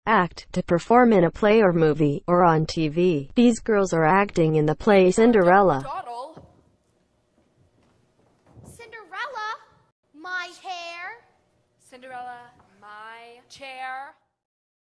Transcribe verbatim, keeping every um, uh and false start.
act, to perform in a play or movie, or on T V. These girls are acting in the play Cinderella. Dawdle. Cinderella, my hair. Cinderella, my chair.